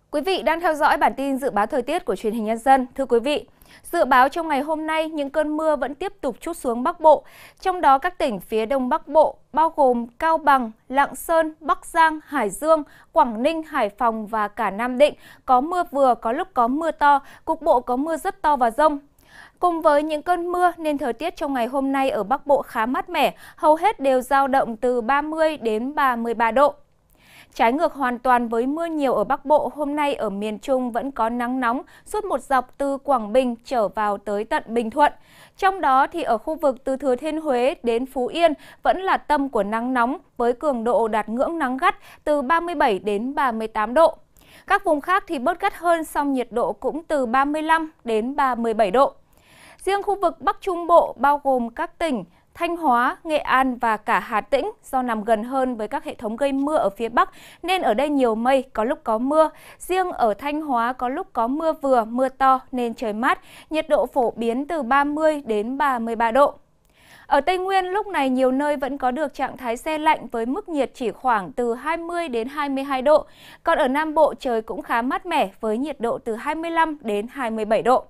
Quý vị đang theo dõi bản tin dự báo thời tiết của Truyền hình Nhân dân. Thưa quý vị, dự báo trong ngày hôm nay những cơn mưa vẫn tiếp tục trút xuống Bắc Bộ. Trong đó các tỉnh phía Đông Bắc Bộ bao gồm Cao Bằng, Lạng Sơn, Bắc Giang, Hải Dương, Quảng Ninh, Hải Phòng và cả Nam Định có mưa vừa, có lúc có mưa to, cục bộ có mưa rất to và dông. Cùng với những cơn mưa nên thời tiết trong ngày hôm nay ở Bắc Bộ khá mát mẻ, hầu hết đều dao động từ 30 đến 33 độ. Trái ngược hoàn toàn với mưa nhiều ở Bắc Bộ, hôm nay ở miền Trung vẫn có nắng nóng suốt một dọc từ Quảng Bình trở vào tới tận Bình Thuận. Trong đó thì ở khu vực từ Thừa Thiên Huế đến Phú Yên vẫn là tâm của nắng nóng với cường độ đạt ngưỡng nắng gắt từ 37 đến 38 độ. Các vùng khác thì bớt gắt hơn, song nhiệt độ cũng từ 35 đến 37 độ. Riêng khu vực Bắc Trung Bộ bao gồm các tỉnh Thanh Hóa, Nghệ An và cả Hà Tĩnh do nằm gần hơn với các hệ thống gây mưa ở phía Bắc nên ở đây nhiều mây, có lúc có mưa. Riêng ở Thanh Hóa có lúc có mưa vừa, mưa to nên trời mát, nhiệt độ phổ biến từ 30 đến 33 độ. Ở Tây Nguyên lúc này nhiều nơi vẫn có được trạng thái se lạnh với mức nhiệt chỉ khoảng từ 20 đến 22 độ. Còn ở Nam Bộ trời cũng khá mát mẻ với nhiệt độ từ 25 đến 27 độ.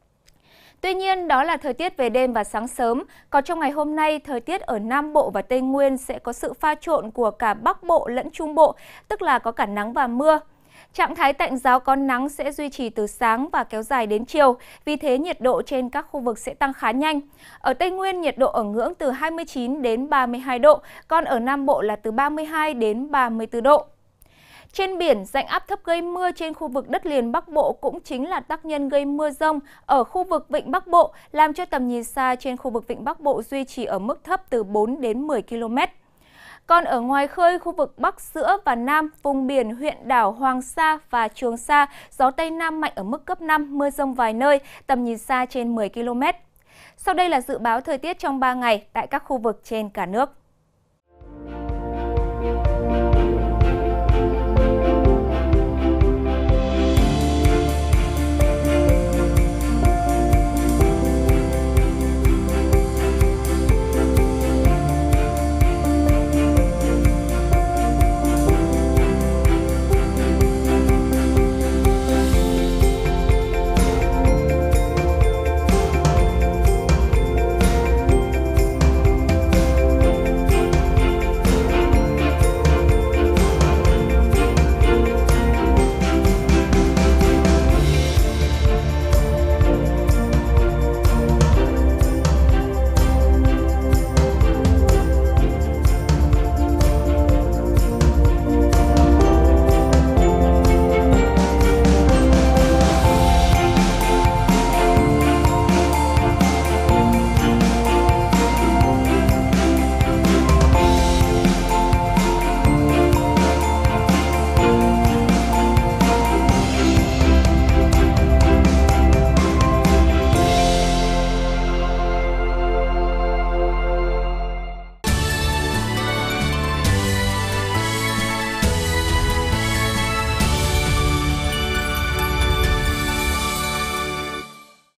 Tuy nhiên, đó là thời tiết về đêm và sáng sớm. Còn trong ngày hôm nay, thời tiết ở Nam Bộ và Tây Nguyên sẽ có sự pha trộn của cả Bắc Bộ lẫn Trung Bộ, tức là có cả nắng và mưa. Trạng thái tạnh giáo có nắng sẽ duy trì từ sáng và kéo dài đến chiều, vì thế nhiệt độ trên các khu vực sẽ tăng khá nhanh. Ở Tây Nguyên, nhiệt độ ở ngưỡng từ 29 đến 32 độ, còn ở Nam Bộ là từ 32 đến 34 độ. Trên biển, rãnh áp thấp gây mưa trên khu vực đất liền Bắc Bộ cũng chính là tác nhân gây mưa rông ở khu vực Vịnh Bắc Bộ, làm cho tầm nhìn xa trên khu vực Vịnh Bắc Bộ duy trì ở mức thấp từ 4 đến 10 km. Còn ở ngoài khơi, khu vực Bắc, giữa và Nam, vùng biển huyện đảo Hoàng Sa và Trường Sa, gió Tây Nam mạnh ở mức cấp 5, mưa rông vài nơi, tầm nhìn xa trên 10 km. Sau đây là dự báo thời tiết trong 3 ngày tại các khu vực trên cả nước.